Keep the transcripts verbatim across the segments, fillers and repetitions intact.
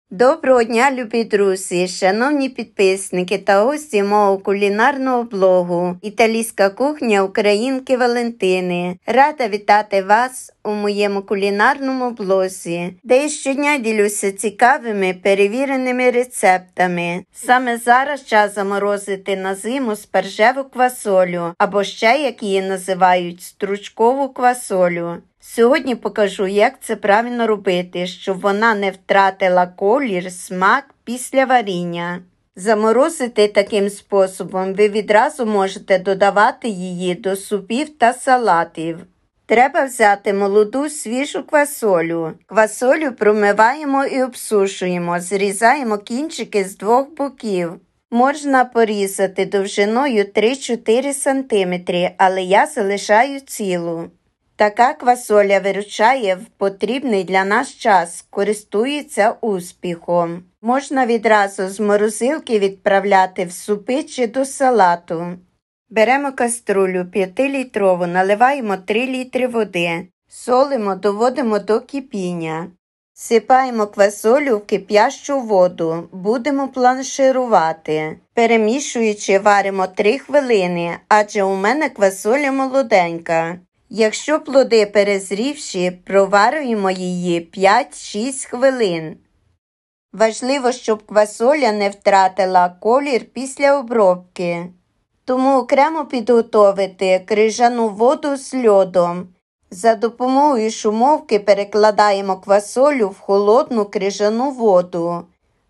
Доброго дня, любі друзі, шановні підписники та гості мого кулінарного блогу «Італійська кухня Українки Валентини». Рада вітати вас у моєму кулінарному блозі, де я щодня ділюся цікавими перевіреними рецептами. Саме зараз час заморозити на зиму спаржеву квасолю, або ще, як її називають, стручкову квасолю. Сьогодні покажу, як це правильно робити, щоб вона не втратила колір, смак після варіння. Заморозити таким способом ви відразу можете додавати її до супів та салатів. Треба взяти молоду свіжу квасолю. Квасолю промиваємо і обсушуємо, зрізаємо кінчики з двох боків. Можна порізати довжиною три-чотири сантиметри, але я залишаю цілу. Така квасоля виручає в потрібний для нас час, користується успіхом. Можна відразу з морозилки відправляти в супи чи до салату. Беремо каструлю п'ятилітрову, наливаємо три літри води, солимо, доводимо до кипіння. Сипаємо квасолю в кип'ящу воду, будемо бланширувати. Перемішуючи, варимо три хвилини, адже у мене квасоля молоденька. Якщо плоди перезрівші, проварюємо її п'ять-шість хвилин. Важливо, щоб квасоля не втратила колір після обробки. Тому окремо підготовити крижану воду з льодом. За допомогою шумовки перекладаємо квасолю в холодну крижану воду.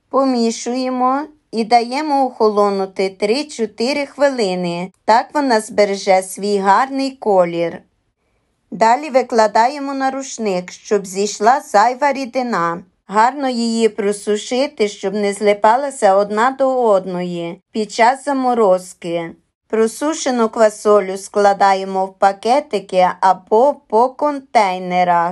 Помішуємо і даємо охолонути три-чотири хвилини. Так вона збереже свій гарний колір. Далі викладаємо на рушник, щоб зійшла зайва рідина. Гарно її просушити, щоб не злипалася одна до одної під час заморозки. Просушену квасолю складаємо в пакетики або по контейнерах.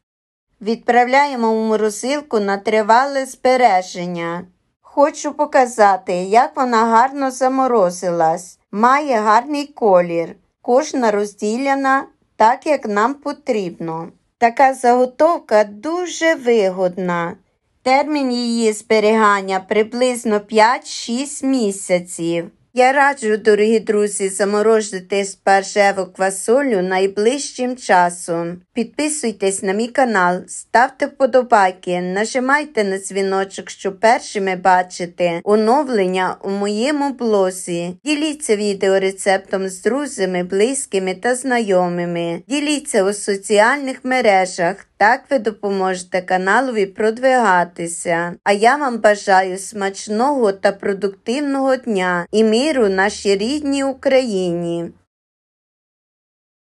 Відправляємо в морозилку на тривале збереження. Хочу показати, як вона гарно заморозилась. Має гарний колір. Кожна розділяна так, як нам потрібно. Така заготовка дуже вигодна. Термін її зберігання приблизно п'ять-шість місяців. Я раджу, дорогі друзі, заморозити спаржеву квасолю найближчим часом. Підписуйтесь на мій канал, ставте вподобайки, нажимайте на дзвіночок, щоб першими бачити оновлення у моєму блозі. Діліться відеорецептом з друзями, близькими та знайомими. Діліться у соціальних мережах. Так ви допоможете каналові продвигатися. А я вам бажаю смачного та продуктивного дня і миру нашій рідній Україні.